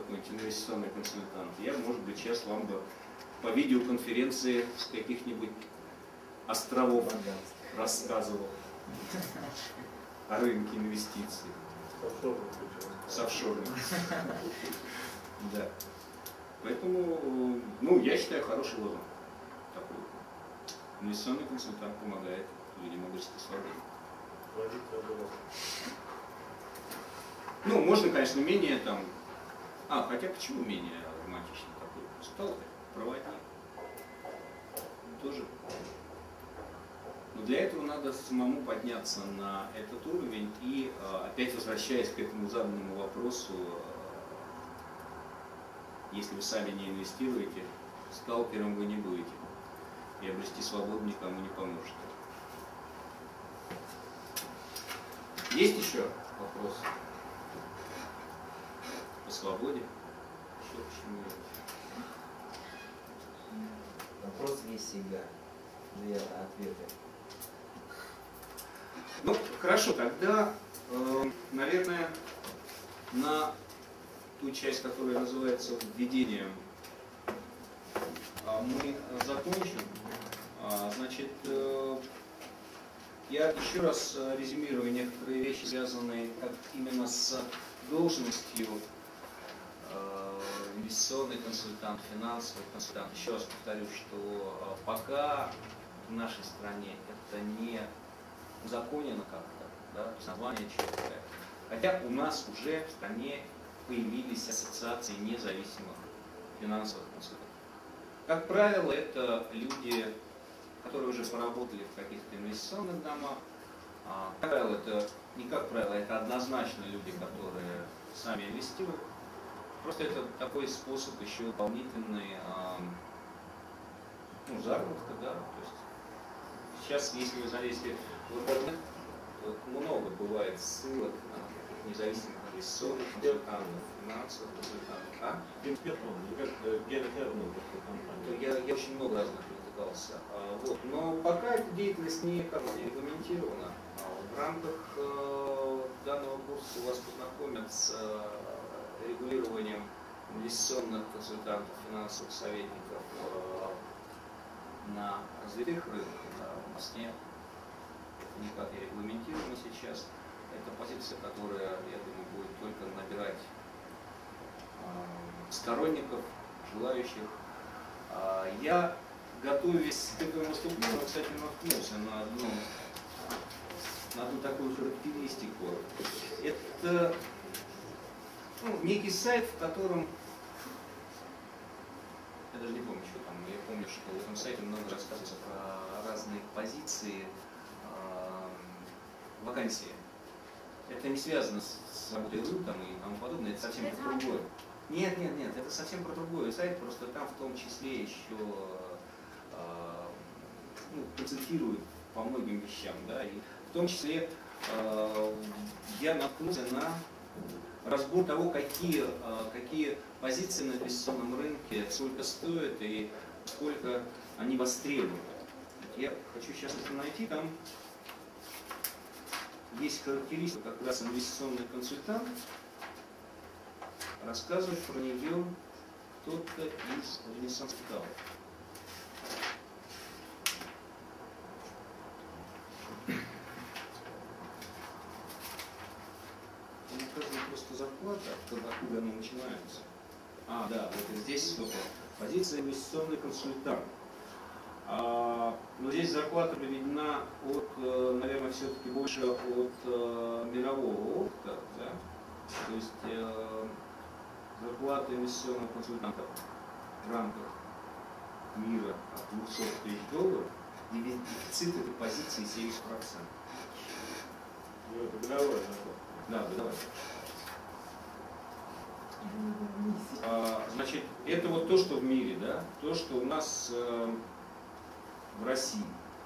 какой-нибудь инвестиционный консультант, я, может быть, сейчас вам бы по видеоконференции с каких-нибудь островов рассказывал о рынке инвестиций. С офшорным. Да. Поэтому, ну, я считаю, хороший лозунг такой. Инвестиционный консультант помогает людям обрести свободу. Ну, можно, конечно, менее там... хотя почему менее романтичный такой? Стал проводник. Тоже. Но для этого надо самому подняться на этот уровень и, опять возвращаясь к этому заданному вопросу, если вы сами не инвестируете, сталкером вы не будете. И обрести свободу никому не поможет. Есть еще вопросы? По свободе? Еще почему-нибудь? Вопрос есть всегда. Две ответы. Ну, хорошо, тогда, наверное, на ту часть, которая называется введением, мы закончим. Значит, я еще раз резюмирую некоторые вещи, связанные именно с должностью инвестиционный консультант, финансовый консультант. Еще раз повторю, что пока в нашей стране это не узаконено как-то, да, название четкое. Хотя у нас уже в стране появились ассоциации независимых финансовых консультантов. Как правило, это люди, которые уже поработали в каких-то инвестиционных домах. Как правило, это не как правило, это однозначно люди, которые сами инвестируют. Просто это такой способ еще дополнительный заработка, да. То есть сейчас, если вы залезете в интернет, то много бывает ссылок на независимых инвестиционных консультантов, финансовых консультантов. Я очень много разных натыкался. Вот. Но пока эта деятельность не регламентирована. В рамках данного курса вас познакомят с регулированием инвестиционных консультантов, финансовых советников на развитых рынках. Да, у нас нет, никак не регламентировано сейчас. Это позиция, которая, я думаю, будет только набирать сторонников, желающих. Я, готовясь к этому выступлению, кстати, наткнулся на одну такую характеристику. Это некий сайт, в котором, я даже не помню, что там, я помню, что в этом сайте много рассказывается про разные позиции, вакансии. Это не связано с работой там и тому подобное, это совсем про другое. Нет, это совсем про другой сайт, просто там в том числе еще концентрируют по многим вещам, да, и в том числе я наткнулся на разбор того, какие позиции на инвестиционном рынке, сколько стоят и сколько они востребуют. Я хочу сейчас это найти, там есть характеристика, как раз инвестиционный консультант, рассказывает про нее кто-то из Ренессанс Капитала. Он указывает просто зарплата, откуда она начинается. Да, вот здесь позиция инвестиционный консультант. Но здесь зарплата приведена от, наверное, все-таки больше от мирового опыта, да? То есть зарплата инвестиционного консультанта в рамках мира от 200 тысяч долларов, дефицит этой позиции 70%. Ну, это годовая зарплата. Да, годовая. Значит, это вот то, что в мире, да? То, что у нас в России.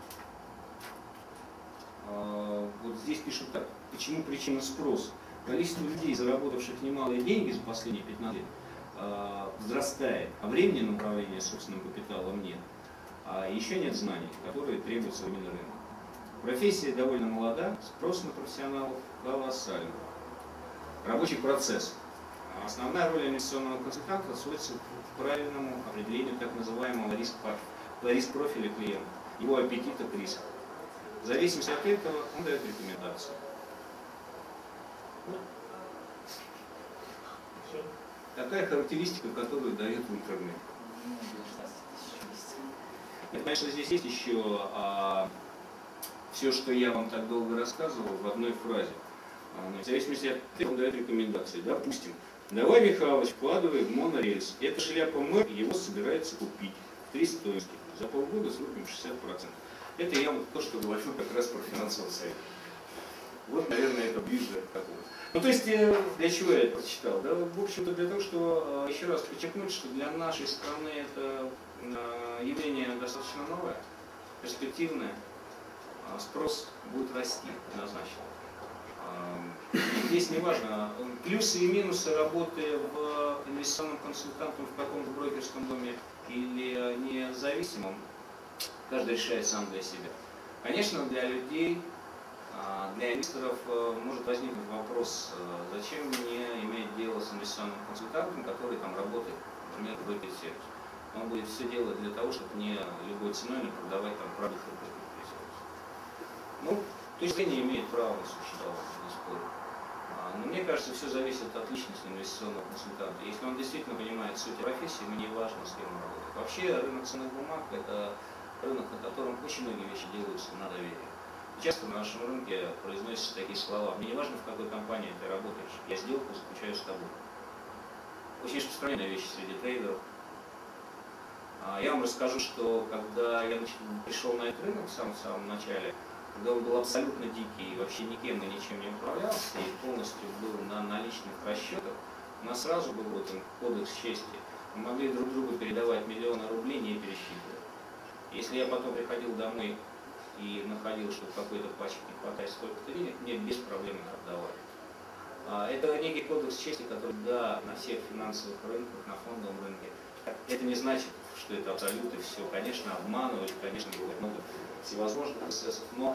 Вот здесь пишут так. Почему причина спроса? Количество людей, заработавших немалые деньги за последние 15 лет, возрастает, а времени на управление собственным капиталом нет. А еще нет знаний, которые требует современный рынок. Профессия довольно молода, спрос на профессионалов колоссальный. Рабочий процесс Основная роль инвестиционного консультанта сводится к правильному определению так называемого риск-профиля клиента, его аппетита к риску. В зависимости от этого он дает рекомендации. Такая характеристика, которую дает в интернете. И, конечно, здесь есть еще все, что я вам так долго рассказывал, в одной фразе. В зависимости от этого он дает рекомендации. Допустим, давай, Михалыч, вкладывай в монорельс. Эта шляпа мэр, его собирается купить в 3 стоимости. За полгода с рублем 60%. Это я вот то, что говорю как раз про финансовый совет. Вот, наверное, это ближе к такому. Ну, то есть, для чего я это прочитал? Да, в общем-то, для того, что еще раз подчеркнуть, что для нашей страны это явление достаточно новое, перспективное. Спрос будет расти однозначно. Здесь не важно, плюсы и минусы работы в инвестиционном консультанте в каком-то брокерском доме или независимом, каждый решает сам для себя. Конечно, для людей, для инвесторов может возникнуть вопрос, зачем мне иметь дело с инвестиционным консультантом, который там работает, например, в брокер-сервис. Он будет все делать для того, чтобы не любой ценой не продавать там продукты брокер-сервиса. Ну, точка зрения имеет право на существование, не спорю. Но мне кажется, все зависит от личности инвестиционного консультанта. Если он действительно понимает суть профессии, ему не важно, с кем он работает. Вообще рынок ценных бумаг – это рынок, на котором очень многие вещи делаются на доверие. Часто на нашем рынке произносятся такие слова: мне не важно, в какой компании ты работаешь, я сделку заключаю с тобой. Очень распространенная вещь среди трейдеров. Я вам расскажу, что когда я пришел на этот рынок в самом начале, когда он был абсолютно дикий, вообще никем и ничем не управлялся и полностью был на наличных расчетах, у нас сразу был вот кодекс чести. Мы могли друг другу передавать миллионы рублей, не пересчитывая. Если я потом приходил домой и находил, что в какой-то пачке не хватает столько-то денег, мне без проблем их отдавали. Это некий кодекс чести, который, да, на всех финансовых рынках, на фондовом рынке. Это не значит, что это абсолют и все. Конечно, обманывать, конечно, бывает много всевозможных процессов, но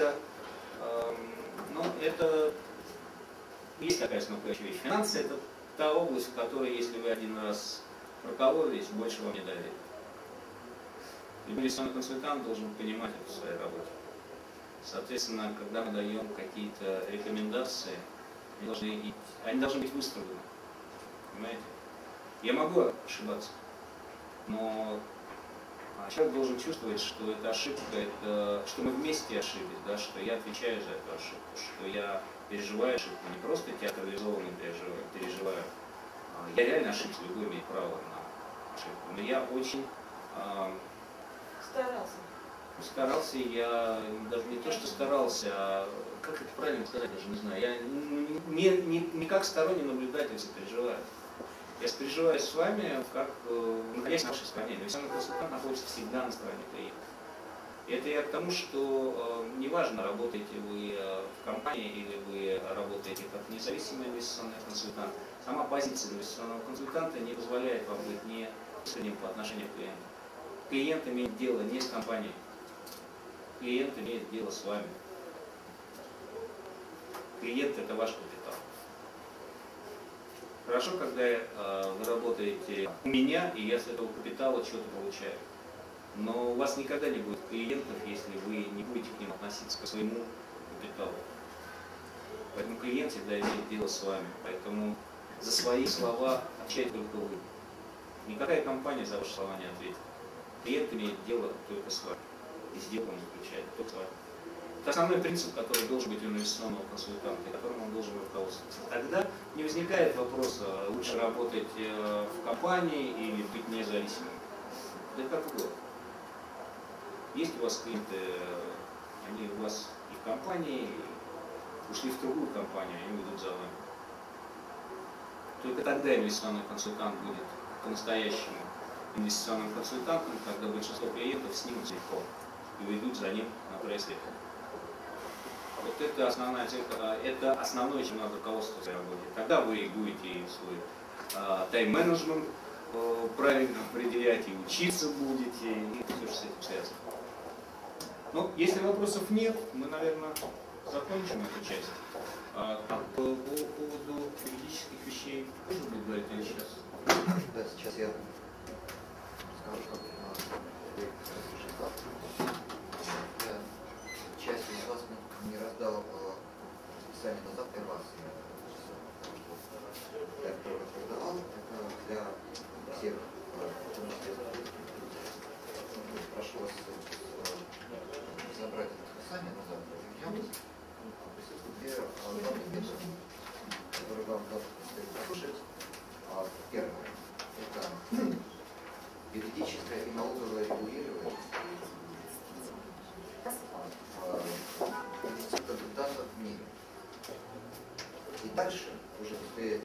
это есть такая снопающая вещь. Финансы – это та область, в которой, если вы один раз прокололись, больше вам не доверят. Любой инвестиционный консультант должен понимать это в своей работе. Соответственно, когда мы даем какие-то рекомендации, они должны быть выстроены. Понимаете? Я могу ошибаться, но человек должен чувствовать, что эта ошибка, что мы вместе ошиблись, да, что я отвечаю за эту ошибку, что я переживаю ошибку, не просто театрализованно переживаю. Я реально ошибся, любой имеет право на ошибку. Но я очень старался, я даже не то, что старался, а как это правильно сказать, даже не знаю. Я не как сторонний наблюдатель сопереживаю. Я сопереживаю с вами, как находясь в нашей стране. Инвестиционный консультант находится всегда на стороне клиента. И это я к тому, что неважно, работаете вы в компании или вы работаете как независимый инвестиционный консультант, сама позиция инвестиционного консультанта не позволяет вам быть неискренним по отношению к клиенту. Клиент имеет дело не с компанией, клиент имеет дело с вами. Клиент – это ваш капитал. Хорошо, когда вы работаете у меня, и я с этого капитала что-то получаю. Но у вас никогда не будет клиентов, если вы не будете к ним относиться к своему капиталу. Поэтому клиент всегда имеет дело с вами. Поэтому за свои слова отвечаете только вы. Никакая компания за ваши слова не ответит. Клиент имеет дело только с вами. И сделку он заключает только с вами. Это основной принцип, который должен быть у инвестиционного консультанта, и которым он должен руководствоваться. Тогда не возникает вопроса, лучше работать в компании или быть независимым. Да как угодно. Есть у вас клиенты, они у вас и в компании, и ушли в другую компанию, они уйдут за вами. Только тогда инвестиционный консультант будет по-настоящему инвестиционным консультантом, когда большинство клиентов снимут легко и уйдут за ним на край света. Вот это основная цель, это основное, чем надо руководствоваться в работе. Тогда вы будете свой тайм-менеджмент правильно определять, и учиться будете, и все, что с этим связано. Ну, если вопросов нет, мы, наверное, закончим эту часть. А по поводу юридических вещей тоже будет говорить или сейчас? Да, сейчас я скажу, как я часть из вас не раздала по списанию на завтра вас. Я первый продавал, это для всех, в том числе прошу вас забрать это списание на завтра. Присутствуют две главные вещи, которые вам должны послушать. Первое – это юридическое и налоговое регулирование в данном мире. И дальше, уже после